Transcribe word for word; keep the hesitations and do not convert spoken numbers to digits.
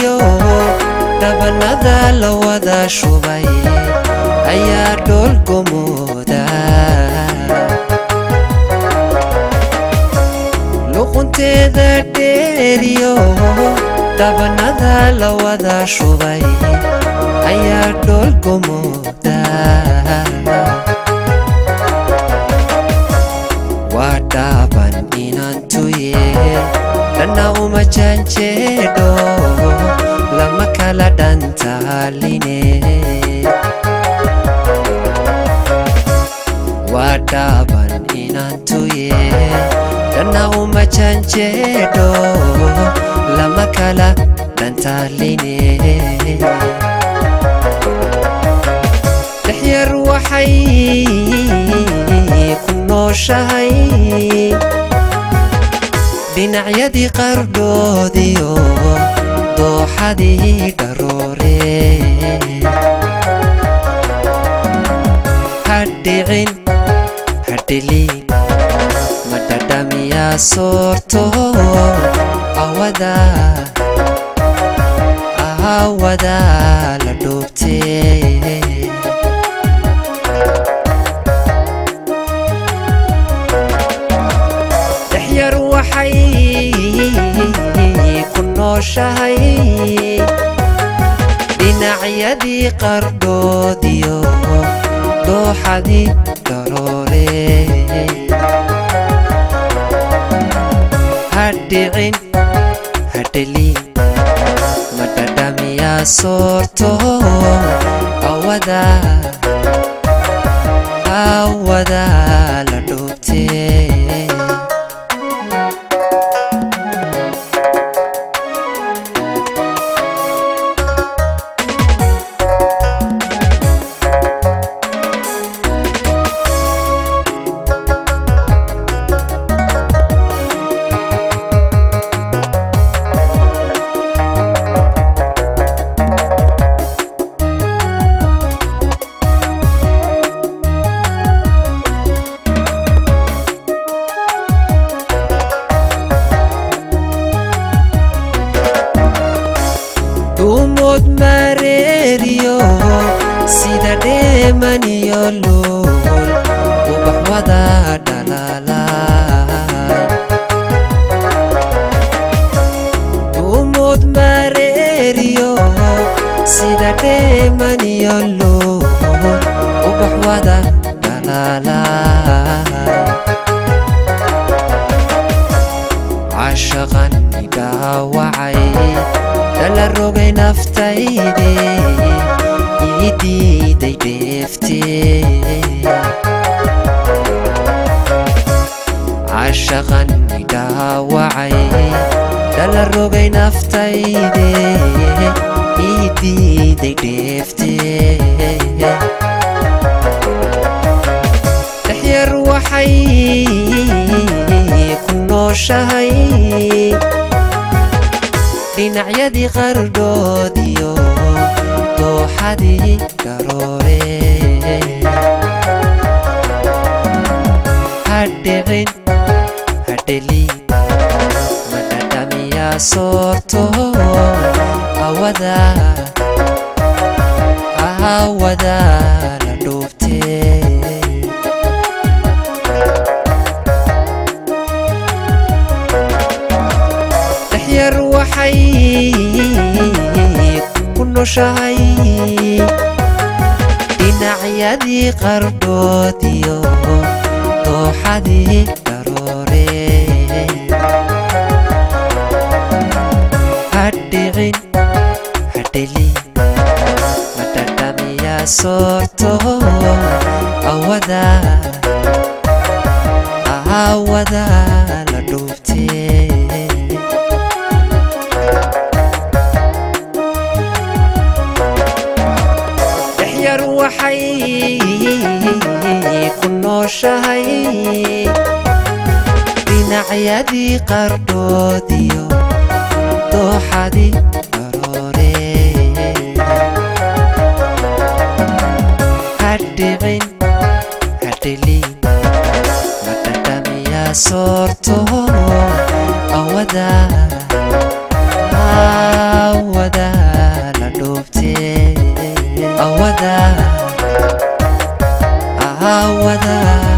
dheeriyo dhabanada la wada shubay ayaa dhoolgomooda luqunteeda dheeriyo dhabanada la wada shubay ayaa dhoolgomooda waa dhaaban inaan tuye dhanna uma janjeedho lama kala dhantaaline waa dhaaban inaan tuye dhanna uma janjeedho lama kala dhantaaline dhexyar waxay ku nooshahay dhinacyadii qardhoodiyo dooxadii dharoore hadhicin hadhilin madhadhamiyaa soorto awada awada la dhoobtee dhexyar waxay ku nooshahay dhinacyadii qardhoodiyo dooxadii dharoore hadhicin hadhilin madhadhamiyaa soorto awada awada la dhoobtee umod mareeriyo sida dheemaniyo lool ubax wada dhalaalay umod mareeriyo sida dheemaniyo lool ubax wada dhalaalay cashaqan dhaawacay dhala rogay naftayde ii diiday dheeftee cashaqan dhaawacay dhala rogay naftayde ii diiday dheeftee dhexyar waxay ku nooshahay dhinacyadii qardhoodiyo dooxadii dharoore hadhicin hadhilin madhadhamiyaa soorto awada awada la dhoobtee dhexyar waxay ku nooshahay dhinacyadii qardhoodiyo dooxadii dharoore hadhicin hadhilin madhadhamiyaa soorto awada awada la dhoobtee waxay ku nooshahay dhinacyadii qardhoodiyo dooxadii dharoore hadhicin hadhilin madhadhamiyaa soorto awada awada la dhoobtee awada awada